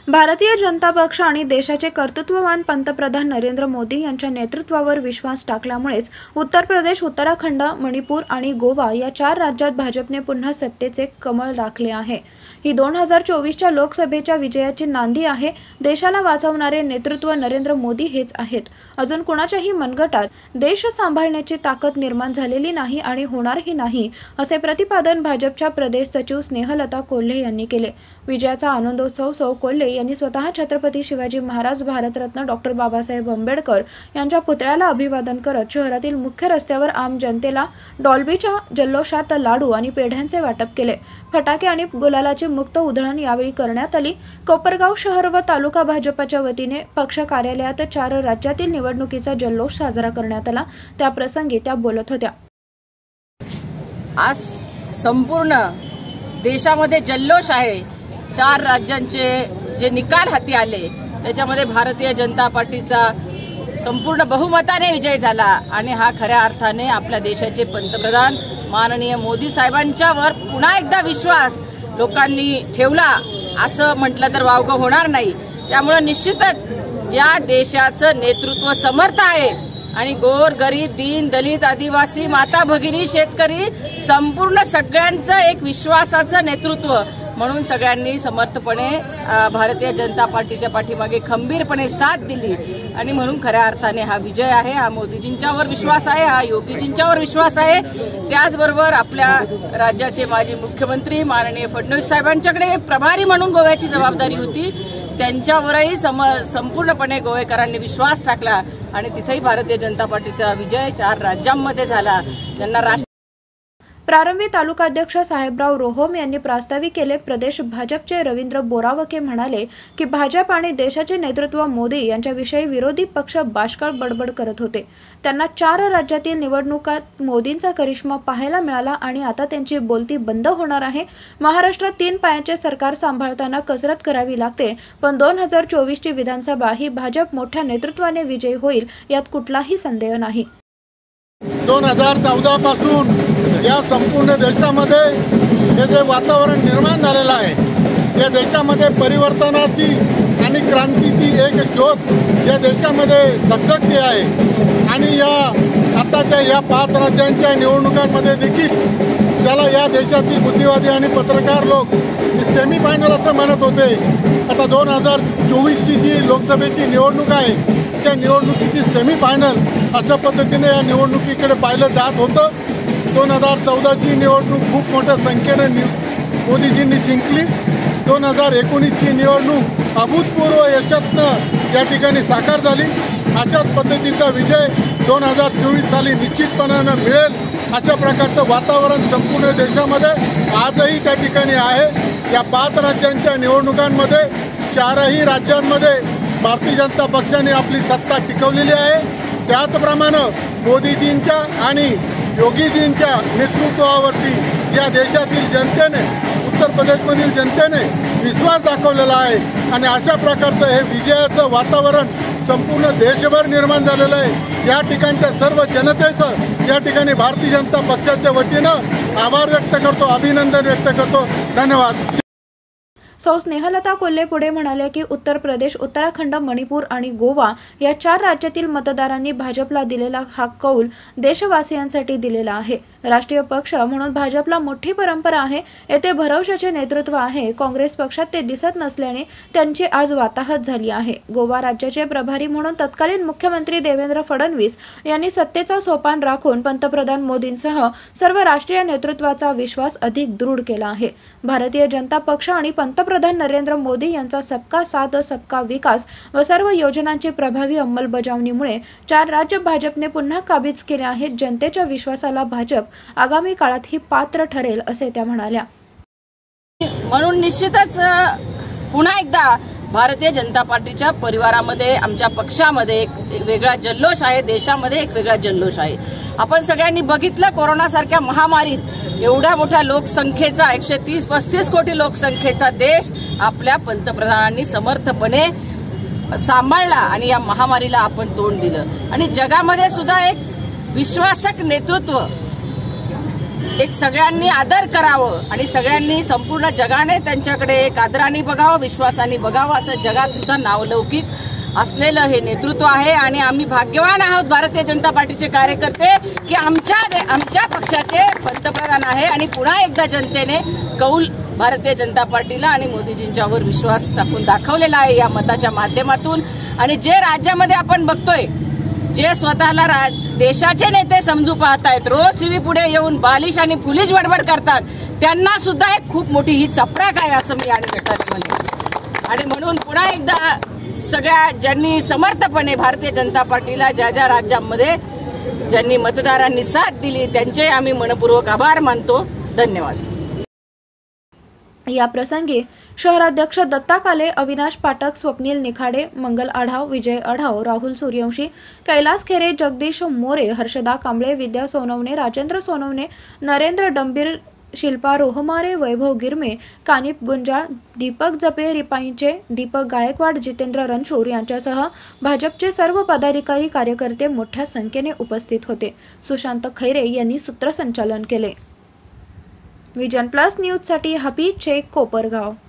भारतीय जनता पक्ष आणि देशाचे कर्तृत्ववान पंतप्रधान नरेंद्र मोदी यांच्या नेतृत्वावर विश्वास टाकल्यामुळेच उत्तर प्रदेश, उत्तराखंड, मणिपूर आणि गोवा या 4 राज्यात भाजपने पुन्हा सत्तेचे कमळ राखले आहे। ही 2024च्या लोकसभेच्या विजयाची नांदी आहे। देशाला वाचवणारे नेतृत्व नरेंद्र मोदी हेच आहेत। अजून कोणाच्याही मनगटात देश सांभाळण्याची ताकद निर्माण झालेली नाही आणि होणारही नाही, असे प्रतिपादन भाजपच्या प्रदेश सचिव स्नेहलता कोल्हे यांनी केले। विजयाचा आनंदोत्सव सौ कोल्हे यांनी स्वतः छत्रपती शिवाजी महाराज, भारतरत्न डॉक्टर बाबासाहेब आंबेडकर यांच्या पुतळ्याला अभिवादन करत शहरातील मुख्य रस्त्यावर आम जनतेला डॉल्बीच्या जल्लोषात लाडू आणि पेढ्यांचे वाटप केले। फटाके आणि गुलालाची मुक्त उधळण यावेळी करण्यात आली। कोपरगाव शहर व तालुका भाजपच्या वतीने पक्ष कार्यालयात 4 राज्यातील निवडणुकीचा जल्लोष साजरा करण्यात आला। त्या प्रसंगी त्या बोलत होत्या। आज संपूर्ण देशामध्ये जल्लोष आहे। 4 राज्यांचे जे निकाल हाती आले त्याच्यामध्ये भारतीय जनता पार्टीचा संपूर्ण बहुमताने विजय झाला आणि हा खऱ्या अर्थाने आपल्या देशाचे पंतप्रधान माननीय मोदी साहेबांच्यावर पुन्हा एकदा विश्वास लोकांनी ठेवला असं म्हटलं तर वावगं होणार नाही। त्यामुळे निश्चितच या देशाचं नेतृत्व समर्थ आहे आणि गोर गरीब, दीन दलित, आदिवासी, माता भगिनी, शेतकरी संपूर्ण सगळ्यांचं एक विश्वासाचं नेतृत्व म्हणून सगळ्यांनी समर्थपणे भारतीय जनता पार्टीच्या पाठीमागे खंबीरपणे साथ दिली आणि म्हणून खऱ्या अर्थाने हा विजय आहे। हा मोदीजींच्यावर विश्वास आहे, हा योगीजींच्यावर विश्वास आहे। त्याचबरोबर आपल्या राज्याचे माजी मुख्यमंत्री माननीय फडणवीस साहेबांच्याकडे प्रभारी म्हणून गोव्याची जबाबदारी होती, त्यांच्यावरही संपूर्णपणे गोवेकरांनी विश्वास टाकला आणि तिथेही भारतीय जनता पार्टीचा विजय 4 राज्यांमध्ये झाला। त्यांना प्रारंभी तालुकाध्यक्ष साहेबराव रोहोम यांनी प्रास्ताविक केले। प्रदेश भाजपचे रवींद्र बोरावके म्हणाले की भाजप आणि देशाचे नेतृत्व मोदी यांच्याविषयी विरोधी पक्ष बाष्कळ बडबड करत होते। त्यांना 4 राज्यातील निवडणुकात मोदींचा करिश्मा पाहायला मिळाला आणि आता त्यांची बोलती बंद होणार आहे। महाराष्ट्रात 3 पायाचे सरकार सांभाळताना कसरत करावी लागते, पण 2024ची विधानसभा ही भाजप मोठ्या नेतृत्वाने विजयी होईल, यात कुठलाही संदेह नाही। 2014 पासून या संपूर्ण देशामध्ये हे जे वातावरण निर्माण झालेलं आहे, या देशामध्ये परिवर्तनाची आणि क्रांतीची एक ज्योत या देशामध्ये धगधगते आहे आणि या आताच्या या 5 राज्यांच्या निवडणुकांमध्ये देखील ज्याला या देशातील बुद्धिवादी आणि पत्रकार लोक सेमीफायनल असं म्हणत होते, आता 2024ची जी लोकसभेची निवडणूक आहे त्या निवडणुकीची सेमीफायनल अशा पद्धतीने या निवडणुकीकडे पाहिलं जात होतं। 2014ची निवडणूक खूप मोठ्या संख्येने मोदीजींनी जिंकली। 2019ची निवडणूक अभूतपूर्व यशातनं या ठिकाणी साकार झाली। अशाच पद्धतीचा विजय 2024 साली निश्चितपणानं मिळेल अशा प्रकारचं वातावरण संपूर्ण देशामध्ये आजही त्या ठिकाणी आहे। या 5 राज्यांच्या निवडणुकांमध्ये 4ही राज्यांमध्ये भारतीय जनता पक्षाने आपली सत्ता टिकवलेली आहे। त्याचप्रमाणे मोदीजींच्या आणि योगीजींच्या नेतृत्वावरती या देशातील जनतेने, उत्तर प्रदेशमधील जनतेने विश्वास दाखवलेला आहे आणि अशा प्रकारचं हे विजयाचं वातावरण संपूर्ण देशभर निर्माण झालेलं आहे। या ठिकाणच्या सर्व जनतेचं या ठिकाणी भारतीय जनता पक्षाच्या वतीनं आभार व्यक्त करतो, अभिनंदन व्यक्त करतो। धन्यवाद। सौ स्नेहलता कोल्हे पुढे म्हणाले की उत्तर प्रदेश, उत्तराखंड, मणिपूर आणि गोवा या 4 राज्यातील मतदारांनी भाजपला दिलेला हा कौल देशवासियांसाठी दिलेला आहे। राष्ट्रीय पक्ष म्हणून भाजपला मोठी परंपरा आहे, येथे भरवशाचे नेतृत्व आहे। काँग्रेस पक्षात ते दिसत नसल्याने त्यांची आज वाताहत झाली आहे। गोवा राज्याचे प्रभारी म्हणून तत्कालीन मुख्यमंत्री देवेंद्र फडणवीस यांनी सत्तेचा सोपान राखून पंतप्रधान मोदींसह सर्व राष्ट्रीय नेतृत्वाचा विश्वास अधिक दृढ केला आहे। भारतीय जनता पक्ष आणि पंतप्रधान नरेंद्र मोदी यांचा सबका साथ सबका विकास व सर्व योजनांची प्रभावी अंमलबजावणीमुळे 4 राज्य भाजपने पुन्हा काबीज केले आहेत। जनतेच्या विश्वासाला भाजप आगामी काळात ही पात्र ठरेल असे त्या म्हणाल्या। म्हणून निश्चितच पुन्हा एकदा भारतीय जनता पार्टीच्या परिवारामध्ये, आमच्या पक्षामध्ये एक वेगळा जल्लोष आहे, देशामध्ये एक वेगळा जल्लोष आहे। आपण सगळ्यांनी बघितलं, कोरोनासारख्या महामारीत एवढ्या मोठ्या लोकसंख्येचा 130-135 कोटी लोकसंख्येचा देश आपल्या पंतप्रधानांनी समर्थपणे सांभाळला आणि या महामारीला आपण तोंड दिलं आणि जगामध्ये सुद्धा एक विश्वासक नेतृत्व एक सगळ्यांनी आदर करावं आणि सगळ्यांनी संपूर्ण जगाने त्यांच्याकडे एक आदराने बघावं, विश्वासाने बघावं, असं जगात सुद्धा नावलौकिक असलेलं हे नेतृत्व आहे. आणि आम्ही भाग्यवान आहोत भारतीय जनता पार्टीचे कार्यकर्ते की आमच्या पक्षाचे पंतप्रधान आहे. आणि पुन्हा एकदा जनतेने कौल भारतीय जनता पार्टीला आणि मोदीजींच्यावर विश्वास टाकून दाखवलेला आहे या मताच्या माध्यमातून. आणि जे राज्यामध्ये आपण बघतोय, जे स्वतःला देशाचे नेते समजू पाहतायत, रोज टीव्ही पुढे येऊन बालिश आणि फुलीच बडबड करतात, त्यांना सुद्धा एक खूप मोठी ही चपराक आहे असं मी या निमित्ताने म्हणते. आणि म्हणून पुन्हा एकदा सगळ्या ज्यांनी समर्थपणे भारतीय जनता पार्टीला ज्या ज्या राज्यांमध्ये ज्यांनी मतदारांनी साथ दिली त्यांचे आम्ही मनपूर्वक आभार मानतो. धन्यवाद. या प्रसंगी शहराध्यक्ष दत्ता काले, अविनाश पाठक, स्वप्नील निखाडे, मंगल आढाव, विजय आढाव, राहुल सूर्यवंशी, कैलास खेरे, जगदीश मोरे, हर्षदा कांबळे, विद्या सोनवणे, राजेंद्र सोनवणे, नरेंद्र डंबीर, शिल्पा रोहमारे, वैभव गिरमे, कानिप गुंजाळ, दीपक जपे, रिपाईंचे, दीपक गायकवाड, जितेंद्र रणशूर यांच्यासह भाजपचे सर्व पदाधिकारी कार्यकर्ते मोठ्या संख्येने उपस्थित होते. सुशांत खैरे यांनी सूत्रसंचालन केले. विजन प्लस न्यूजसाठी हबीब शेख, कोपरगाव.